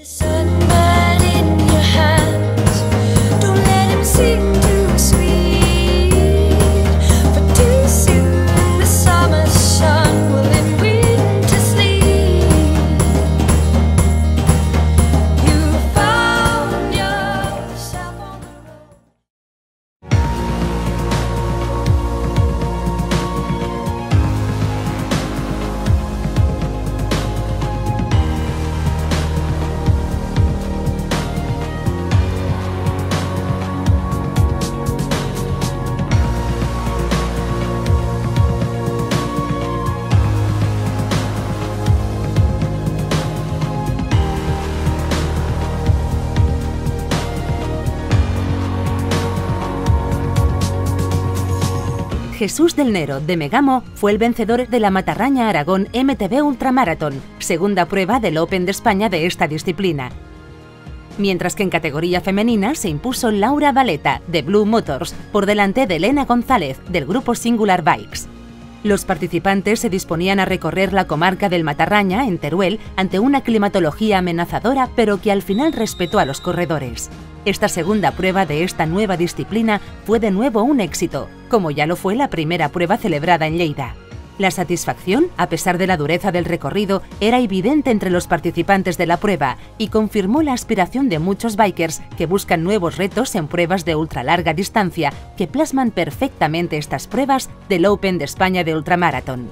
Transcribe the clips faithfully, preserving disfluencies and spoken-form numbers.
Jesús del Nero, de Megamo, fue el vencedor de la Matarraña Aragón M T B Ultramaratón, segunda prueba del Open de España de esta disciplina. Mientras que en categoría femenina se impuso Laura Valeta, de Blue Motors, por delante de Elena González, del grupo Singular Bikes. Los participantes se disponían a recorrer la comarca del Matarraña, en Teruel, ante una climatología amenazadora, pero que al final respetó a los corredores. Esta segunda prueba de esta nueva disciplina fue de nuevo un éxito, como ya lo fue la primera prueba celebrada en Lleida. La satisfacción, a pesar de la dureza del recorrido, era evidente entre los participantes de la prueba y confirmó la aspiración de muchos bikers que buscan nuevos retos en pruebas de ultralarga distancia que plasman perfectamente estas pruebas del Open de España de Ultramaratón.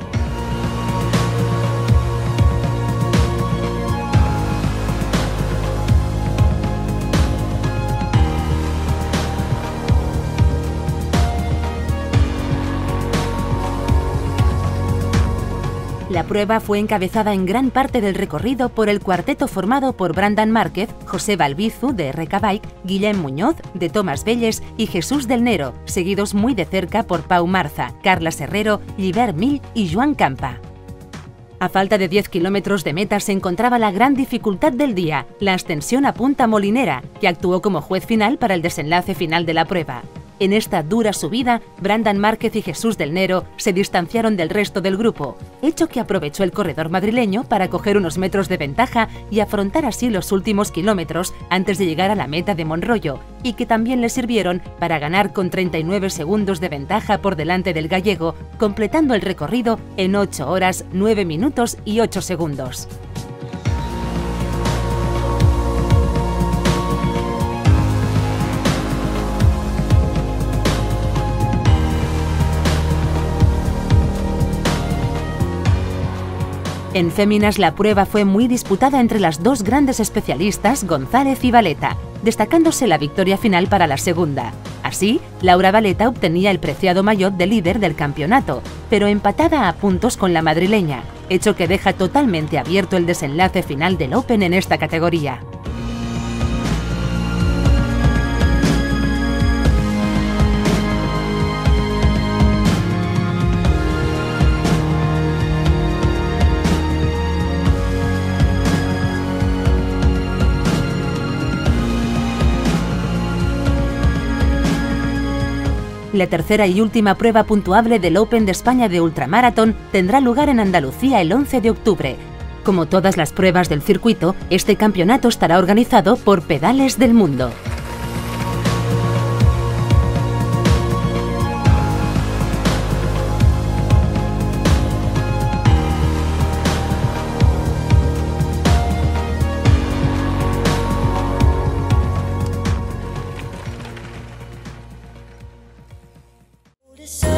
La prueba fue encabezada en gran parte del recorrido por el cuarteto formado por Brandon Márquez, José Balbizu, de R K Bike, Guillem Muñoz, de Tomás Vélez y Jesús del Nero, seguidos muy de cerca por Pau Marza, Carla Herrero, Llibert Mill y Joan Campa. A falta de diez kilómetros de meta se encontraba la gran dificultad del día, la ascensión a Punta Molinera, que actuó como juez final para el desenlace final de la prueba. En esta dura subida, Brandon Márquez y Jesús del Nero se distanciaron del resto del grupo, hecho que aprovechó el corredor madrileño para coger unos metros de ventaja y afrontar así los últimos kilómetros antes de llegar a la meta de Monroyo, y que también le sirvieron para ganar con treinta y nueve segundos de ventaja por delante del gallego, completando el recorrido en ocho horas, nueve minutos y ocho segundos. En féminas la prueba fue muy disputada entre las dos grandes especialistas, González y Valeta, destacándose la victoria final para la segunda. Así, Laura Valeta obtenía el preciado maillot de líder del campeonato, pero empatada a puntos con la madrileña, hecho que deja totalmente abierto el desenlace final del Open en esta categoría. La tercera y última prueba puntuable del Open de España de Ultramaratón tendrá lugar en Andalucía el once de octubre. Como todas las pruebas del circuito, este campeonato estará organizado por Pedales del Mundo. So